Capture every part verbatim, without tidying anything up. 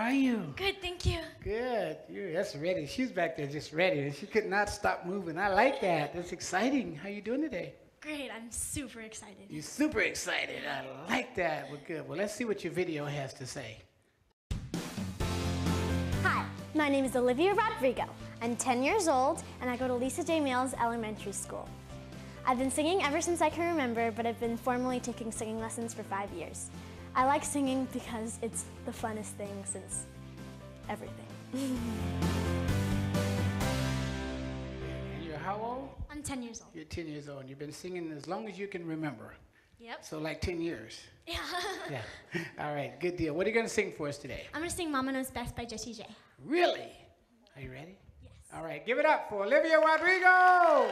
How are you? Good, thank you. Good. You, that's ready. She's back there just ready. She could not stop moving. I like that. That's exciting. How you doing today? Great, I'm super excited. You're super excited. I like that. Well, good. Well, let's see what your video has to say. Hi, my name is Olivia Rodrigo. I'm ten years old, and I go to Lisa J. Mills Elementary School. I've been singing ever since I can remember, but I've been formally taking singing lessons for five years. I like singing because it's the funnest thing since everything. And you're how old? I'm ten years old. You're ten years old. You've been singing as long as you can remember. Yep. So like ten years. Yeah. Yeah. All right, good deal. What are you going to sing for us today? I'm gonna sing Mama Knows Best by Jessie J. Really? Are you ready? Yes. All right, give it up for Olivia Rodrigo.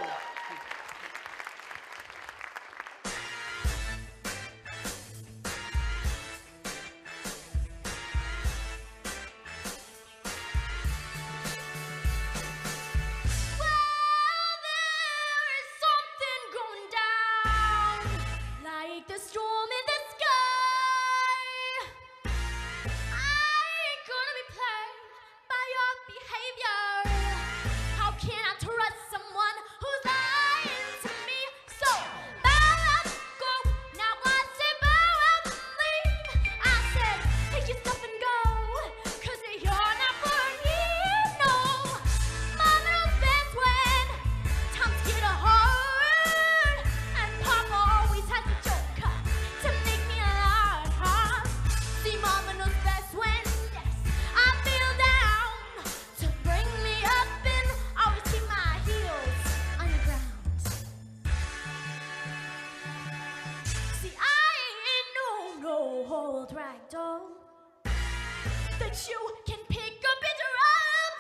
Ragdoll that you can pick a picture up,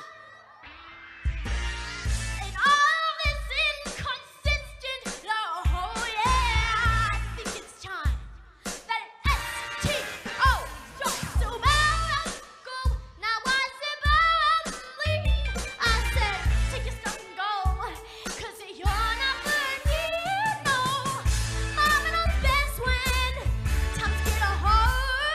and all this inconsistent. Oh yeah, I think it's time that S T O starts to bow. Go now, I said bow. I said take your stuff and go, 'cause you're not for me. No, Mama knows best when times get hard.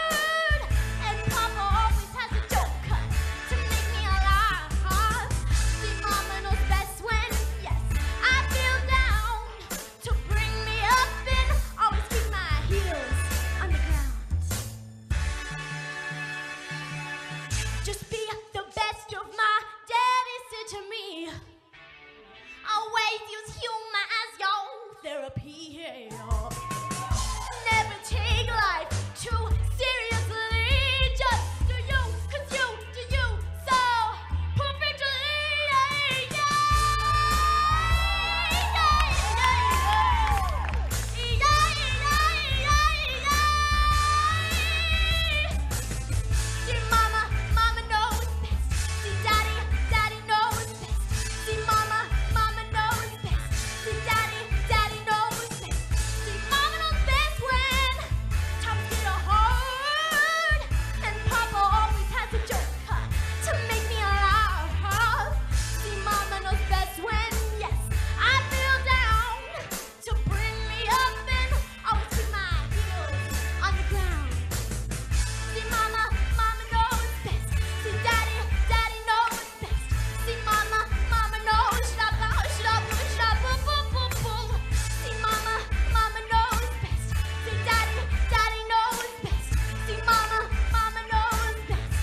Just be the best of my daddy said to me. Always use humor as your therapy. Never take life too seriously. Just do you, 'cause you do you so perfectly. Yeah, yeah, yeah, yeah, yeah, yeah. See, mama, mama knows best. See, daddy, daddy knows best. See, mama, mama knows best. See, daddy, daddy knows best. See, mama knows best when times get hard, and papa always has a joke huh, to make me laugh. See, mama knows best when, yes, I feel down, to bring me up and always keep my heels on the ground. See, mama, mama knows best. See, daddy, daddy knows best. See, mama, mama knows. Stop, stop, stop, boom, boom, boom, boom. See, mama, mama knows best. See, daddy, daddy knows best. See, mama, mama knows best.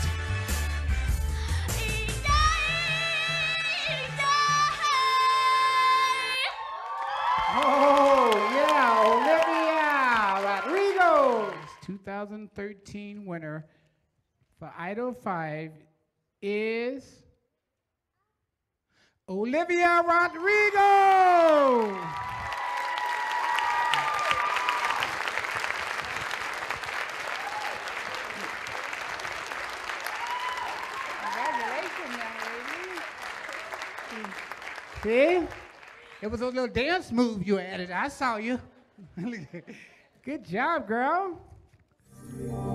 Oh, yeah, Olivia Rodrigo. twenty thirteen winner for Idol five is Olivia Rodrigo. Congratulations, young lady. See? It was a little dance move you added. I saw you. Good job, girl.